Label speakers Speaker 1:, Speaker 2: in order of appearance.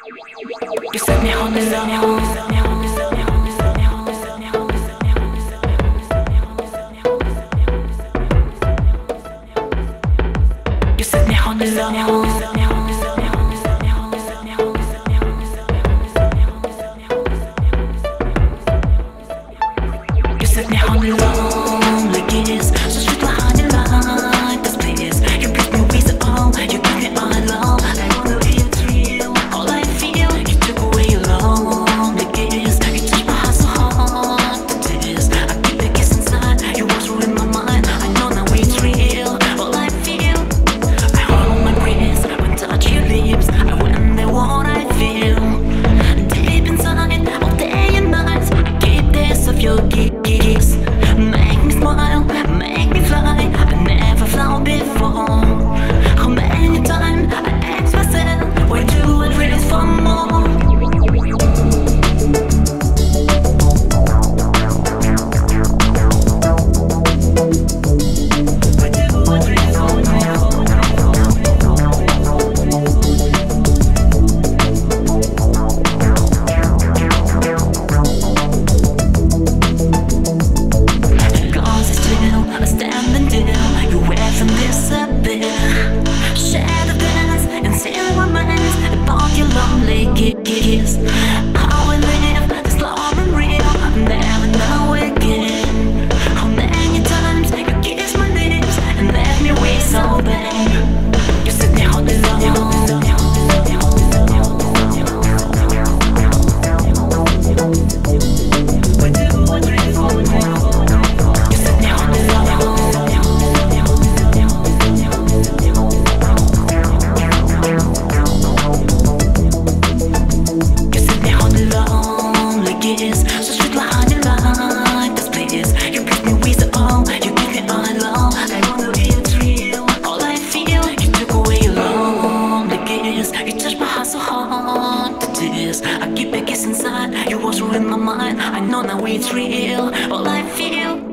Speaker 1: You set me on the zone. You set me on the zone. You set me on the lonely kiss. So sweet behind the light, this place. You breathe me with the all. You give me all alone. I wanna be a thrill. All I feel, you took away your lonely kiss. You touch my heart so hard to this. I keep a kiss inside. You was ruin my mind. I know now it's real. All I feel, I hold my breath when touch your lips. I wonder what I feel. Deep inside, all day and night. I keep this of your kiss. Make me smile, make me fly. I never flown before. How many times I ask myself, why do I dream for more? Why do I dream for more? Cause it's still a standing still. You went from disappear. Shadow dance and seal my minds about your lonely kiss. How I live this long and real, I never know again. How many times you kiss my lips and left me with so bad. You set me on the zone. Why do I dream for more? You set me on the zone. You set me on the lonely kiss. So sweet behind the light, this place. You breathe me with the all. You give me all alone. I wanna be a thrill. All I feel, you took away your lonely kiss. You touch my heart so hard to this. I keep a kiss inside. You was ruin my mind. I know now it's real. All I feel.